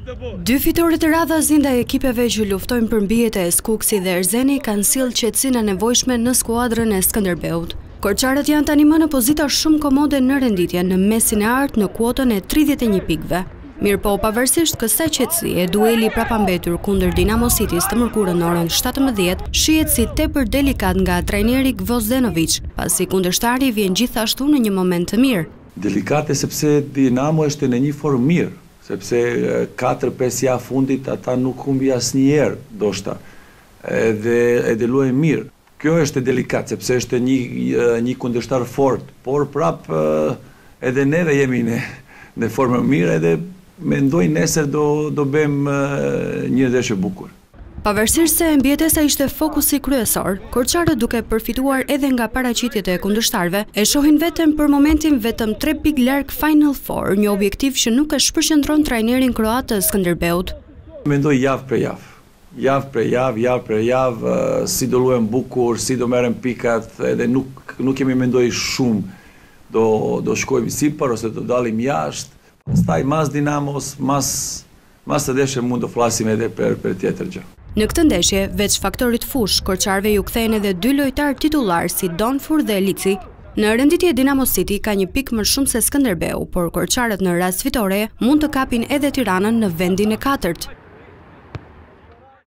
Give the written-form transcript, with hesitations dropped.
Dy fitoret e radhas ndaj ekipeve që luftojnë për mbijet e Skukësi dhe Erzeni kanë sjellë qetësinë e nevojshme në skuadrën e Skënderbeut. Korçarët janë tani më në pozita shumë komode në renditje në mesin e artë në kuotën e 31 pikëve. Mirëpo, pavarësisht kësaj qetësie, dueli prapambetur kundër Dinamo City's të mërkurën në orën 17 shihet si tepër delikat nga trajneri Gvozdenovic, pasi kundërshtari vjen gjithashtu në një moment të mirë. Delikate sepse Dinamo është në një formë mirë, sepse 4-5 javë fundit ata nuk humbi asnjëherë, ndoshta, edhe luajnë mirë. Kjo është delikat sepse është një kundërshtar fort, por prap edhe neve jemi në formë mirë edhe mendoj nesër do bëjmë një ndeshje e bukur. Pavarësisht se mbijetesa ishte fokusi kryesor, korçarët duke përfituar edhe nga paraqitjet e kundërshtarëve, e shohin vetëm për momentin vetëm 3 pikë larg Final Four, një objektiv që nuk e shpërqendron trajnerin kroat të Skënderbeut. Mendoj javë për javë, si do luajmë bukur, si do merrem pikat, edhe nuk kemi mendoj shumë do shkojmë sipër ose do dalim jashtë. Pastaj mas Dinamos, mas të ndeshje mund të flasim edhe për tjetër gjë. Në këtë ndeshje, veç faktorit fush, korçarëve ju kthehen edhe 2 lojtar titullar si Donfur dhe Lici. Në renditje Dinamo City ka një pikë më shumë se Skënderbeu, por korçarët në rast fitore mund të kapin edhe Tiranën në vendin e 4.